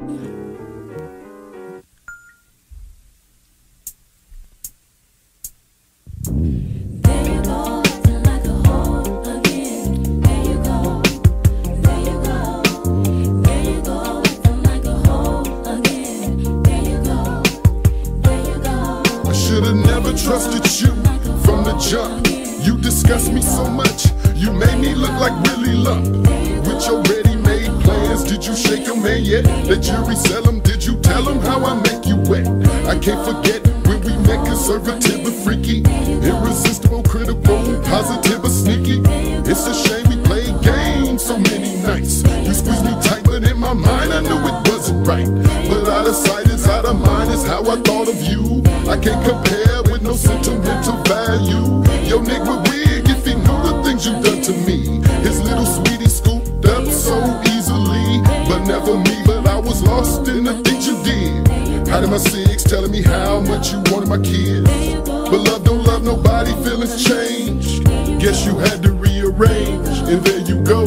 Should've never trusted you from the jump. You disgust me so much, you made me look like Willie Lump. With your ready-made plans, did you shake them hand yet? The jury sell them, did you tell them how I make you wet? I can't forget when we met, conservative but freaky, irresistible, critical, positive but sneaky. It's a shame we played games so many nights. You squeezed me tight, but in my mind I knew it wasn't right. But out of sight is out of mind is how I thought of you. I can't compare with no sentimental value. Yo nigga wig if he knew the things you done to me. His little sweetie scooped up so easily, but never me, but I was lost in the things you did. How did my six telling me how much you wanted my kids? But love don't love nobody, feelings change. Guess you had to rearrange, and there you go.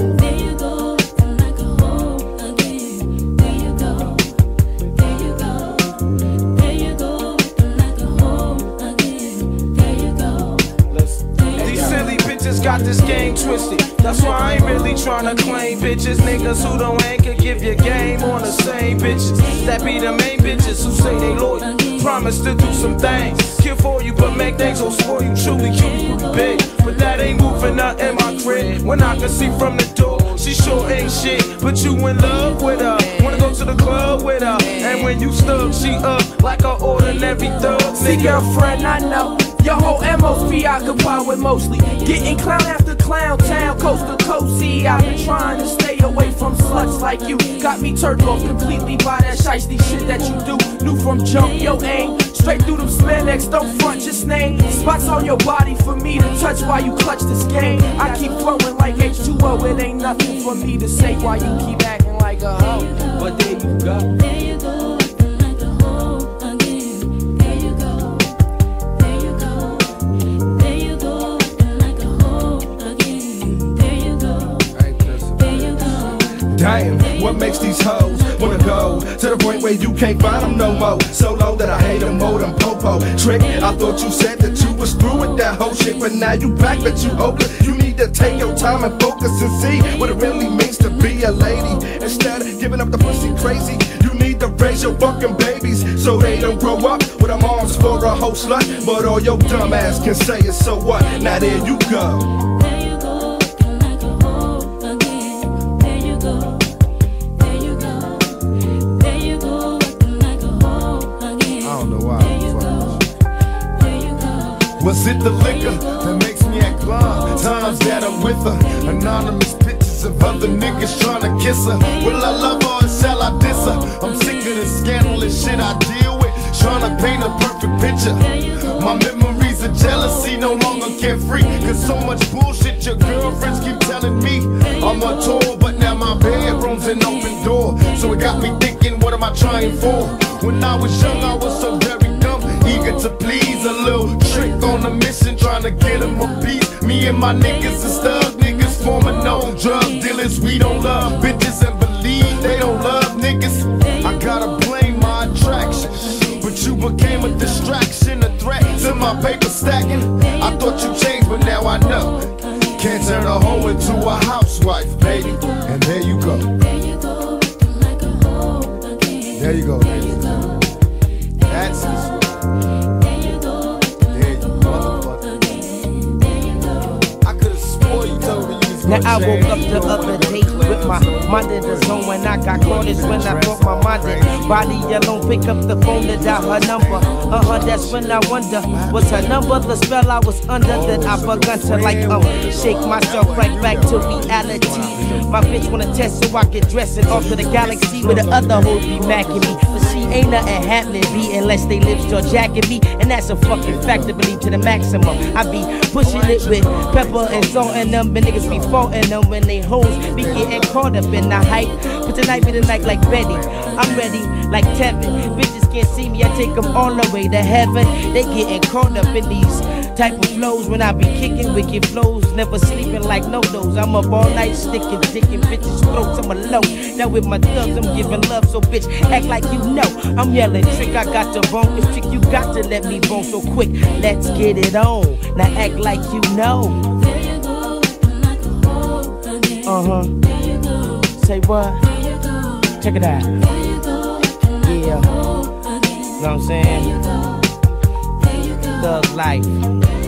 Got this game twisted. That's why I ain't really tryna claim bitches. Niggas who don't hang can give you game on the same bitches. That be the main bitches who say they loyal, promise to do some things, kill for you but make things gon' spoil you. Truly cute, big, but that ain't moving up in my crib. When I can see from the door, she sure ain't shit, but you in love with her. Wanna go to the club with her, and when you stuck, she up like an ordinary thug. See, girlfriend, I know your whole MO's preoccupied with mostly getting clown after clown, town, coast to coast. See, I've been trying to stay away from sluts like you. Got me turned off completely by that shiesty shit that you do. Knew from jump, yo aim straight through them spandex, don't front, just name spots on your body for me to touch while you clutch this game. I keep flowing like H2O, it ain't nothing for me to say while you keep acting like a hoe. But there you go. There you go. Damn, what makes these hoes wanna go to the point where you can't find them no more? So low that I hate them more than popo. Trick, I thought you said that you was through with that whole shit, but now you back, but you hopeless. You need to take your time and focus and see what it really means to be a lady. Instead of giving up the pussy crazy, you need to raise your fucking babies so they don't grow up with them arms for a whole slut. But all your dumb ass can say is so what? Now there you go. Was it the liquor that makes me act blind? Times that I'm with her, anonymous pictures of other niggas trying to kiss her. Will I love her or shall I diss her? I'm sick of this scandalous shit I deal with, trying to paint a perfect picture. My memories of jealousy no longer carefree, cause so much bullshit your girlfriends keep telling me. I'm a tour, but now my bedroom's an open door. So it got me thinking, what am I trying for? When I was young I was so very dumb, eager to please. A little trick on a mission, trying to get him a piece. Me and my niggas is thug niggas, forming known drug dealers. We don't love bitches and believe they don't love niggas. I gotta blame my attraction, but you became a distraction, a threat to my paper stacking. I thought you changed, but now I know. Can't turn a hoe into a housewife, baby. And there you go. There you go. There you go. That's the story. Now I woke up the other day with my mind in the zone. When I got caught is when I thought my mind in. Body alone, pick up the phone to dial her number. That's when I wonder, was her number the spell I was under? Then I begun to like shake myself right back to reality. My bitch wanna test so I can dress it off to the galaxy where the other hoes be macking me. But she ain't nothing happening, B, unless they lips start jacking me. And that's a fucking fact to believe to the maximum. I be pushing it with pepper and salt in them, and niggas be faulting them when they hoes be getting caught up in the hype. But tonight be the night like Betty. I'm ready like Tevin. Bitches can't see me, I take them all the way to heaven. They getting caught up in these type of flows when I be kicking wicked flows. Never sleeping like no-dos. I'm up all night sticking dick in bitches' throats. I'm alone. Now with my thugs, I'm giving love. So bitch, act like you know. I'm yelling, trick, I got to bone. This trick, you got to let me bone so quick. Let's get it on. Now act like you know. Say what? Check it out. Yeah. Know what I'm saying? Thug life.